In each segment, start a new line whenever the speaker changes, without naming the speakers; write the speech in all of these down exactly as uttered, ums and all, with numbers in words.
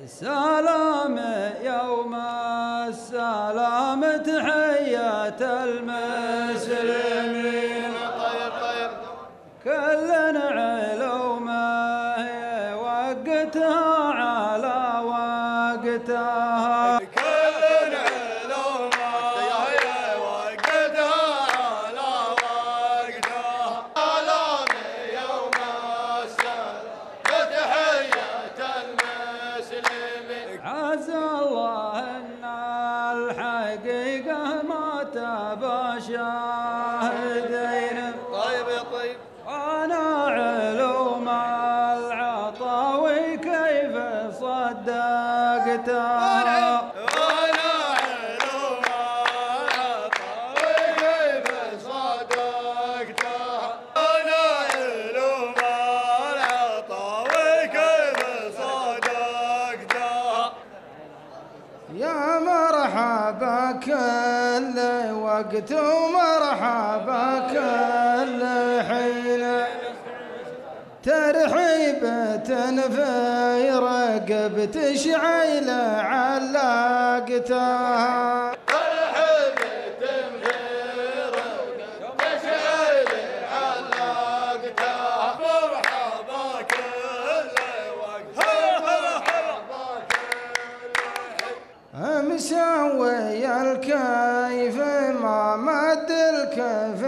سلام يوم السلام تحية المسلمين.
طيب طيب
كل علومه وقتها على وقتها،
كل علومه وقتها على وقتها. سلام يوم السلام تحية المسلمين.
عز الله ان الحقيقه ما تبى شاهدين.
طيب يا طيب
أنا علوم العطاوي كيف صدقتها،
وانا علوم العطاوي كيف صدقتها. انا علوم العطاوي كيف صدقتها.
يا مرحبا كل وقت ومرحبا كل حين، ترحيبة في رقب تشعل علقتها،
ترحيبة في رقب تشعل علقتها. مرحبا كل وقت مرحبا كل حين.
مسوي الكيف ما مد الكيف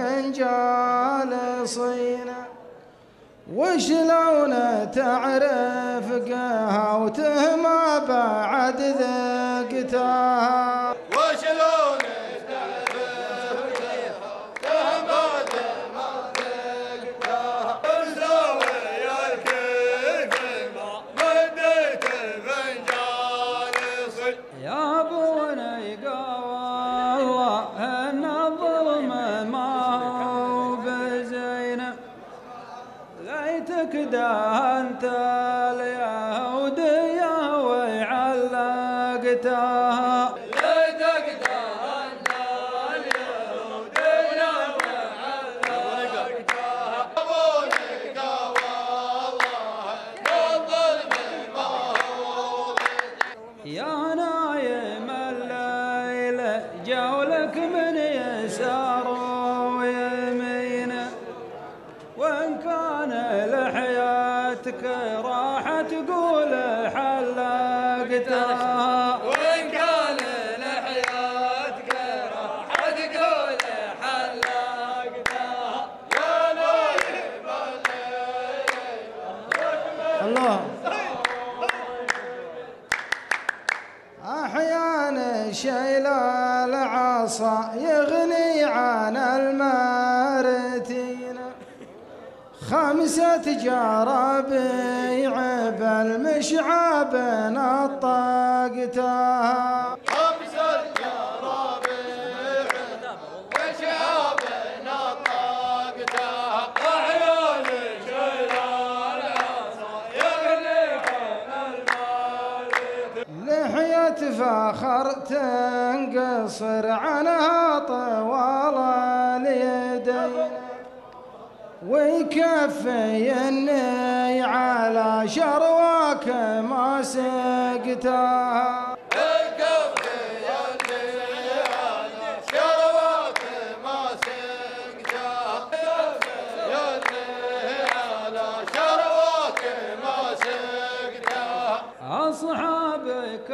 جالسين، وشلون تعرف قهوته ما بعد ذقتها،
وشلون تعرف قهوته ما ذقتها. مسوي الكيف ما مديت فنجان صج.
يا بني قوى الله ان الظلم ما هو بزينه، ليتك دهنت اليهودية وعلقتها،
ليتك دهنت اليهودية وعلقتها. ابوني قوى الله الظلم ما هو.
يا نايم الليل جولك من يسار ويمين، وإن كان لحياتك راح تقول حلقتها،
وإن كان لحياتك راح تقول حلقتها. يا نايم الليل
الله أحيانا شيل العصا يغني عن المارتين، خمسة جرابيع بالمشعب نطقتها،
خمسة جرابيع وشعاب نطقتها. أحيانا شيل العصا يغنيك المارد.
لحية فخر تنقصر عنها طوال اليدين، ويكفي اني على شرواك ما سقتها،
الكفي اللي على شرواك ما سقتها. الكفي اللي على شرواك ما سقتها.
أصحابك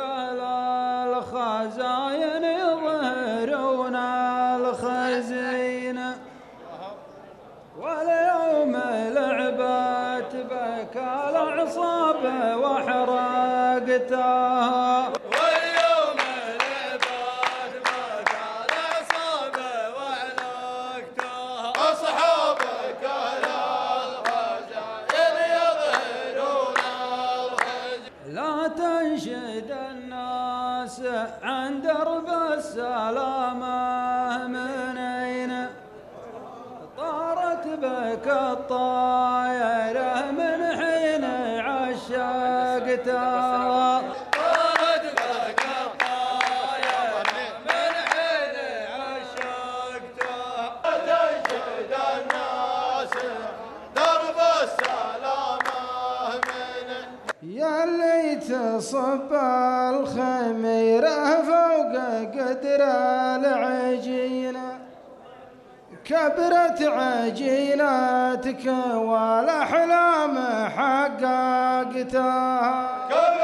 الخزاين يظهرون الخزينة، واليوم لعبت بك الأعصاب وحرقتها،
واليوم لعبت بك الأعصاب وحرقتها. أصحابك الخزاين يظهرون الخزي.
لا تنشد الناس عن درب السلامة منين، طارت بك الطايرة من حين عشقتها،
طارت بك الطايرة من حين عشقتها. تنشد الناس درب السلامة من.
يا اللي تصب صب الخميرة فوق قدر العجينة كبرت عجينتك والأحلام حققتها